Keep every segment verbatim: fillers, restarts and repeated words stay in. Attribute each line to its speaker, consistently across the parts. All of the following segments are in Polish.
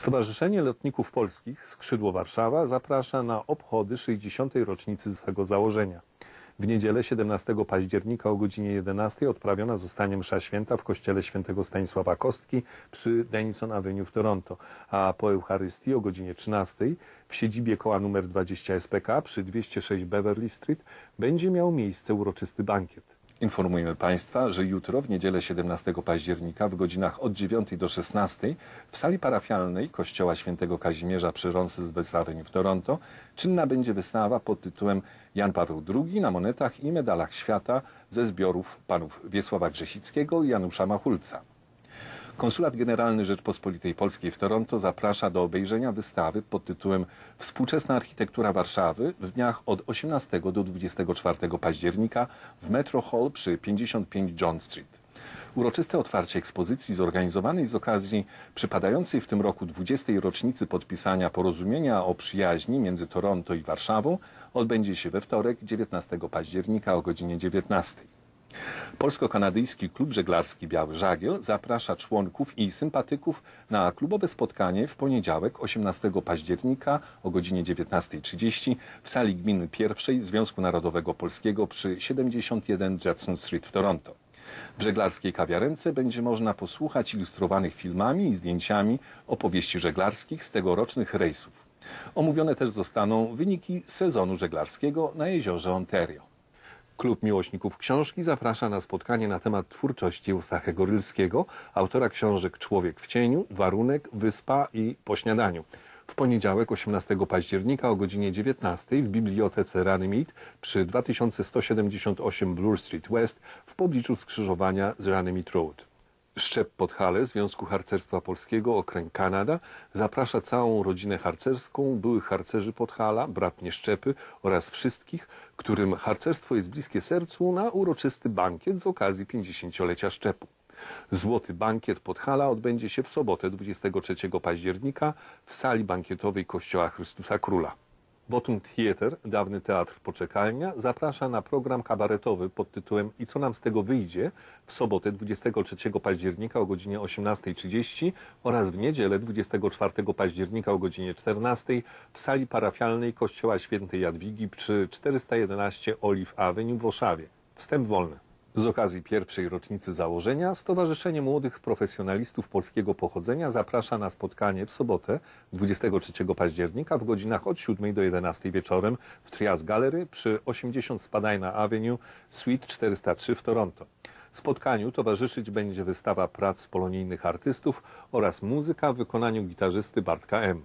Speaker 1: Stowarzyszenie Lotników Polskich Skrzydło Warszawa zaprasza na obchody sześćdziesiątej rocznicy swego założenia. W niedzielę siedemnastego października o godzinie jedenastej odprawiona zostanie msza święta w kościele świętego Stanisława Kostki przy Denison Avenue w Toronto, a po Eucharystii o godzinie trzynastej w siedzibie koła numer dwadzieścia S P K przy dwieście sześć Beverly Street będzie miał miejsce uroczysty bankiet. Informujemy Państwa, że jutro w niedzielę siedemnastego października w godzinach od dziewiątej do szesnastej w sali parafialnej kościoła świętego Kazimierza przy Roncesvalles Avenue w Toronto czynna będzie wystawa pod tytułem Jan Paweł drugi na monetach i medalach świata ze zbiorów panów Wiesława Grzesickiego i Janusza Machulca. Konsulat Generalny Rzeczpospolitej Polskiej w Toronto zaprasza do obejrzenia wystawy pod tytułem Współczesna architektura Warszawy w dniach od osiemnastego do dwudziestego czwartego października w Metro Hall przy pięćdziesiąt pięć John Street. Uroczyste otwarcie ekspozycji zorganizowanej z okazji przypadającej w tym roku dwudziestej rocznicy podpisania porozumienia o przyjaźni między Toronto i Warszawą odbędzie się we wtorek dziewiętnastego października o godzinie dziewiętnastej. Polsko-kanadyjski klub żeglarski Biały Żagiel zaprasza członków i sympatyków na klubowe spotkanie w poniedziałek osiemnastego października o godzinie dziewiętnastej trzydzieści w sali gminy pierwszej Związku Narodowego Polskiego przy siedemdziesiąt jeden Judson Street w Toronto. W żeglarskiej kawiarence będzie można posłuchać ilustrowanych filmami i zdjęciami opowieści żeglarskich z tegorocznych rejsów. Omówione też zostaną wyniki sezonu żeglarskiego na jeziorze Ontario. Klub Miłośników Książki zaprasza na spotkanie na temat twórczości Eustachego Rylskiego, autora książek Człowiek w cieniu, Warunek, Wyspa i Po śniadaniu. W poniedziałek osiemnastego października o godzinie dziewiętnastej w bibliotece Runnymede przy dwa tysiące sto siedemdziesiąt osiem Bloor Street West w pobliżu skrzyżowania z Runnymede Road. Szczep Podhale Związku Harcerstwa Polskiego Okręg Kanada zaprasza całą rodzinę harcerską, byłych harcerzy Podhala, bratnie Szczepy oraz wszystkich, którym harcerstwo jest bliskie sercu, na uroczysty bankiet z okazji pięćdziesięciolecia Szczepu. Złoty bankiet Podhala odbędzie się w sobotę dwudziestego trzeciego października w sali bankietowej Kościoła Chrystusa Króla. Wotum Theater, dawny teatr Poczekalnia, zaprasza na program kabaretowy pod tytułem I co nam z tego wyjdzie w sobotę dwudziestego trzeciego października o godzinie osiemnastej trzydzieści oraz w niedzielę dwudziestego czwartego października o godzinie czternastej w sali parafialnej Kościoła Świętej Jadwigi przy czterysta jedenaście Olive Avenue w Warszawie. Wstęp wolny. Z okazji pierwszej rocznicy założenia Stowarzyszenie Młodych Profesjonalistów Polskiego Pochodzenia zaprasza na spotkanie w sobotę dwudziestego trzeciego października w godzinach od siódmej do jedenastej wieczorem w Trias Gallery przy osiemdziesiąt Spadina Avenue, Suite czterysta trzy w Toronto. Spotkaniu towarzyszyć będzie wystawa prac polonijnych artystów oraz muzyka w wykonaniu gitarzysty Bartka M.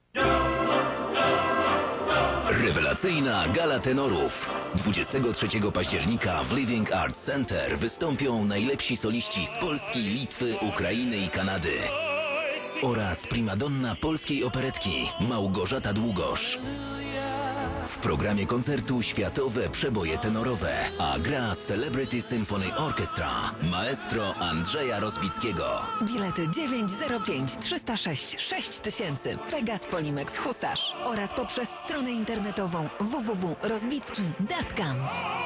Speaker 2: Rewelacyjna gala tenorów. dwudziestego trzeciego października w Living Arts Center wystąpią najlepsi soliści z Polski, Litwy, Ukrainy i Kanady oraz primadonna polskiej operetki Małgorzata Długosz. W programie koncertu światowe przeboje tenorowe, a gra Celebrity Symphony Orchestra maestro Andrzeja Rozbickiego.
Speaker 3: Bilety dziewięć zero pięć trzysta sześć sześć tysięcy Pegas Polimex Husarz oraz poprzez stronę internetową w w w kropka rozbicki kropka com.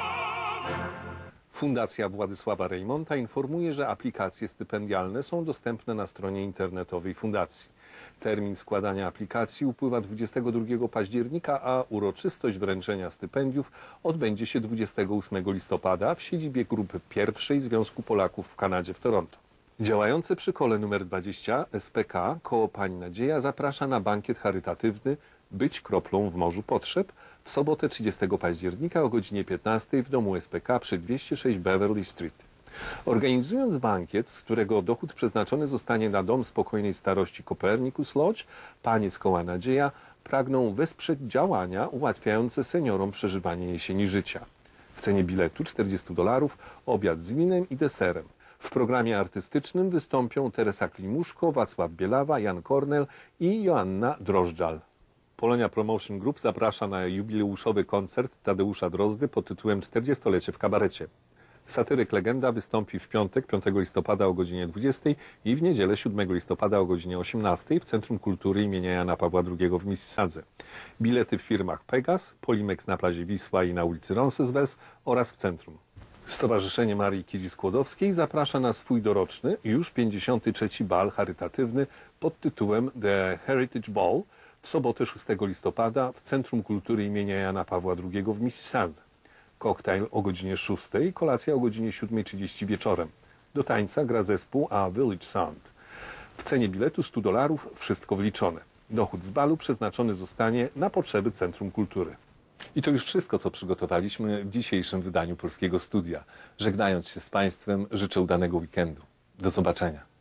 Speaker 1: Fundacja Władysława Reymonta informuje, że aplikacje stypendialne są dostępne na stronie internetowej fundacji. Termin składania aplikacji upływa dwudziestego drugiego października, a uroczystość wręczenia stypendiów odbędzie się dwudziestego ósmego listopada w siedzibie grupy pierwszej Związku Polaków w Kanadzie w Toronto. Działające przy kole nr dwadzieścia S P K koło Pani Nadzieja zaprasza na bankiet charytatywny Być kroplą w morzu potrzeb w sobotę trzydziestego października o godzinie piętnastej w domu S P K przy dwieście sześć Beverly Street. Organizując bankiet, z którego dochód przeznaczony zostanie na Dom Spokojnej Starości Copernicus Lodge, panie z koła Nadzieja pragną wesprzeć działania ułatwiające seniorom przeżywanie jesieni życia. W cenie biletu czterdzieści dolarów obiad z winem i deserem. W programie artystycznym wystąpią Teresa Klimuszko, Wacław Bielawa, Jan Kornel i Joanna Drożdżal. Polonia Promotion Group zaprasza na jubileuszowy koncert Tadeusza Drozdy pod tytułem czterdziestolecie w kabarecie. Satyryk Legenda wystąpi w piątek, piątego listopada o godzinie dwudziestej i w niedzielę siódmego listopada o godzinie osiemnastej w Centrum Kultury imienia Jana Pawła drugiego w Mississadze. Bilety w firmach Pegas, Polimex na plaży Wisła i na ulicy Roncesvalles oraz w centrum. Stowarzyszenie Marii Curie Skłodowskiej zaprasza na swój doroczny, już pięćdziesiąty trzeci bal charytatywny pod tytułem The Heritage Ball w sobotę szóstego listopada w Centrum Kultury imienia Jana Pawła drugiego w Mississadze. Koktajl o godzinie szóstej, kolacja o godzinie siódmej trzydzieści wieczorem. Do tańca gra zespół A Village Sound. W cenie biletu sto dolarów wszystko wliczone. Dochód z balu przeznaczony zostanie na potrzeby Centrum Kultury. I to już wszystko, co przygotowaliśmy w dzisiejszym wydaniu Polskiego Studia. Żegnając się z Państwem, życzę udanego weekendu. Do zobaczenia.